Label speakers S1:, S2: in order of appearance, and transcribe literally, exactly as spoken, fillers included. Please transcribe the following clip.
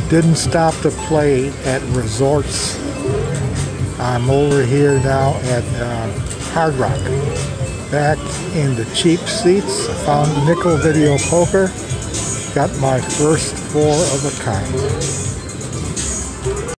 S1: didn't stop to play at resorts. I'm over here now at uh, Hard Rock. Back in the cheap seats. I found nickel video poker. Got my first four of a kind.